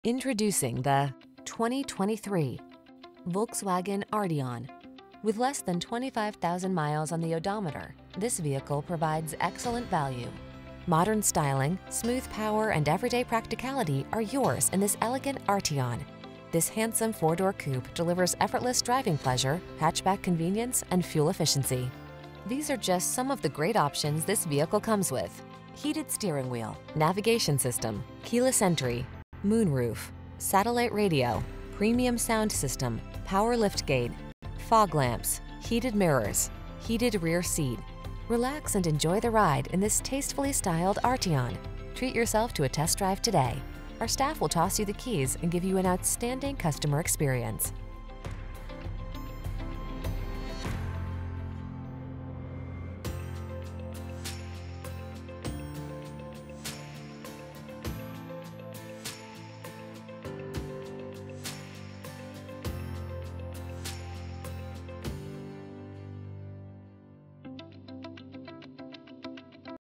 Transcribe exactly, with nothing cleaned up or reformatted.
Introducing the twenty twenty-three Volkswagen Arteon. With less than twenty-five thousand miles on the odometer, this vehicle provides excellent value. Modern styling, smooth power, and everyday practicality are yours in this elegant Arteon. This handsome four-door coupe delivers effortless driving pleasure, hatchback convenience, and fuel efficiency. These are just some of the great options this vehicle comes with: heated steering wheel, navigation system, keyless entry, moonroof, satellite radio, premium sound system, power liftgate, fog lamps, heated mirrors, heated rear seat. Relax and enjoy the ride in this tastefully styled Arteon. Treat yourself to a test drive today. Our staff will toss you the keys and give you an outstanding customer experience.